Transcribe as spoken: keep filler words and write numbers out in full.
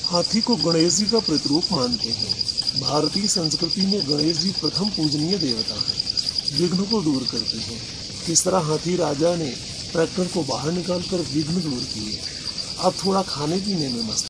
हाथी को गणेश जी का प्रतिरूप मानते हैं। भारतीय संस्कृति में गणेश जी प्रथम पूजनीय देवता हैं, विघ्न को दूर करते हैं। किस तरह हाथी राजा ने ट्रैक्टर को बाहर निकालकर विघ्न दूर किए। अब थोड़ा खाने पीने में मस्त